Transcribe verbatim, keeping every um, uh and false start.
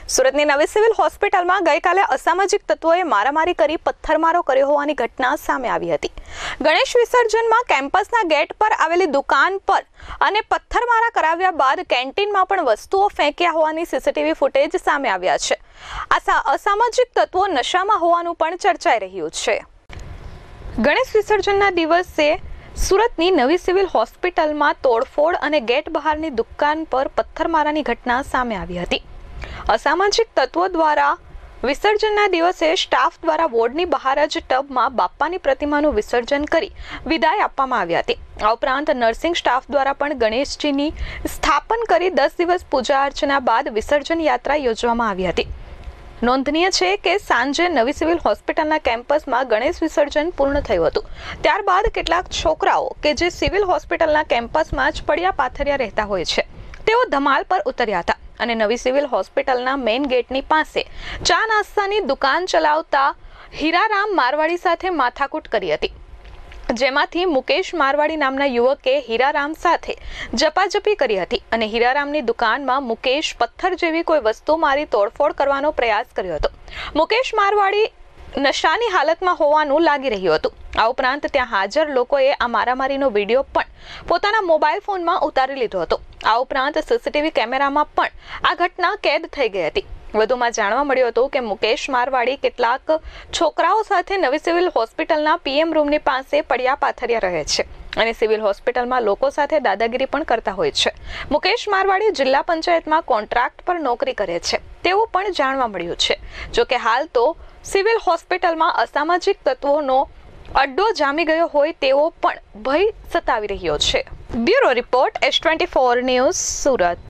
સુરતની નવી સિવિલ હોસ્પિટલમાં ગઈકાલે અસામાજિક તત્વોએ મારામારી કરી પથ્થરમારો કર્યો હોવાની ઘટના સામે આવી હતી। ગણેશ વિસર્જનમાં કેમ્પસના ગેટ પર આવેલી દુકાન પર અને પથ્થરમારા કરાવ્યા બાદ કેન્ટીનમાં પણ વસ્તુઓ ફેંક્યા હોવાની સીસીટીવી ફૂટેજ સામે આવ્યા છે। આ અસામાજિક તત્વો નશામાં હોવાનું પણ ચર્ચાઈ રહ્યું છે। ગણેશ વિસર્જનના દિવસે સુરતની નવી સિવિલ હોસ્પિટલમાં તોડફોડ અને ગેટ બહારની દુકાન પર પથ્થરમારાની ઘટના સામે આવી હતી। અસામાજિક તત્વો દ્વારા વિસર્જનના દિવસે સ્ટાફ દ્વારા વોર્ડની બહાર જ ટબમાં બાપ્પાની પ્રતિમાનું વિસર્જન કરી વિદાય આપવામાં આવી હતી। આ ઉપરાંત નર્સિંગ સ્ટાફ દ્વારા પણ ગણેશજીની સ્થાપન કરી દસ દિવસ પૂજા અર્ચના બાદ વિસર્જન યાત્રા યોજવામાં આવી હતી। નોંધનીય છે કે સાંજે નવી સિવિલ હોસ્પિટલના કેમ્પસમાં ગણેશ વિસર્જન પૂર્ણ થયું હતું। ત્યારબાદ કેટલાક છોકરાઓ કે જે સિવિલ હોસ્પિટલના કેમ્પસમાં જ પડ્યા પાથર્યા રહેતા હોય છે તેઓ ધમાલ પર ઉતર્યા હતા અને નવી સિવિલ હોસ્પિટલના મેઇન ગેટની પાસે ચા નાસ્તાની દુકાન ચલાવતા હીરારામ મારવાડી સાથે માથાકૂટ કરી હતી, જેમાંથી મુકેશ મારવાડી નામના યુવકે હીરારામ સાથે જપાજપી કરી હતી અને હીરારામની દુકાનમાં મુકેશ પથ્થર જેવી કોઈ વસ્તુ મારી તોડફોડ કરવાનો પ્રયાસ કર્યો હતો। મુકેશ મારવાડી નશાની હાલતમાં હોવાનું લાગી રહ્યું હતું। આ ઉપરાંત ત્યાં હાજર લોકોએ આ મારામારીનો વિડીયો પણ પોતાના મોબાઈલ ફોનમાં ઉતારી લીધો હતો। આ ઉપરાંત સીસીટીવી કેમેરામાં પણ આ ઘટના કેદ થઈ ગઈ હતી। વધુમાં જાણવા મળ્યું હતું કે મુકેશ મારવાડી કેટલાક છોકરાઓ સાથે નવી સિવિલ હોસ્પિટલના પીએમ રૂમની પાસે પડ્યા પાથર્યા રહે છે અને સિવિલ હોસ્પિટલમાં લોકો સાથે દાદાગીરી પણ કરતા હોય છે। મુકેશ મારવાડી જિલ્લા પંચાયતમાં કોન્ટ્રાક્ટ પર નોકરી કરે છે તેવું પણ જાણવા મળ્યું છે। જોકે હાલ તો સિવિલ હોસ્પિટલમાં અસામાજિક તત્વોનો અડ્ડો જામી ગયો હોય તેવો પણ ભય સતાવી રહ્યો છે। Bureau report S twenty four news Surat.